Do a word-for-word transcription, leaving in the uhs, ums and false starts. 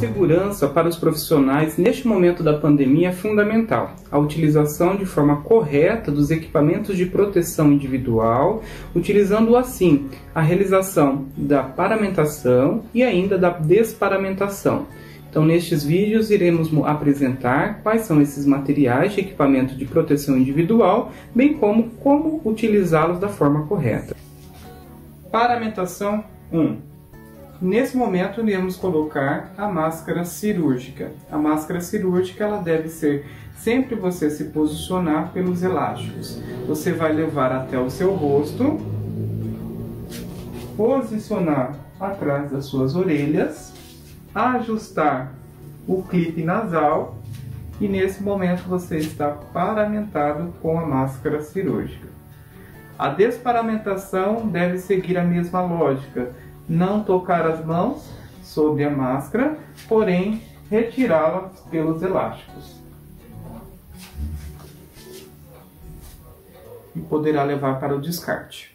segurança para os profissionais neste momento da pandemia é fundamental. A utilização de forma correta dos equipamentos de proteção individual, utilizando assim a realização da paramentação e ainda da desparamentação. Então, nestes vídeos iremos apresentar quais são esses materiais de equipamento de proteção individual, bem como como utilizá-los da forma correta. Paramentação um. Nesse momento, iremos colocar a máscara cirúrgica. A máscara cirúrgica ela deve ser sempre você se posicionar pelos elásticos. Você vai levar até o seu rosto, posicionar atrás das suas orelhas, ajustar o clipe nasal e nesse momento você está paramentado com a máscara cirúrgica. A desparamentação deve seguir a mesma lógica. Não tocar as mãos sobre a máscara, porém retirá-la pelos elásticos. E poderá levar para o descarte.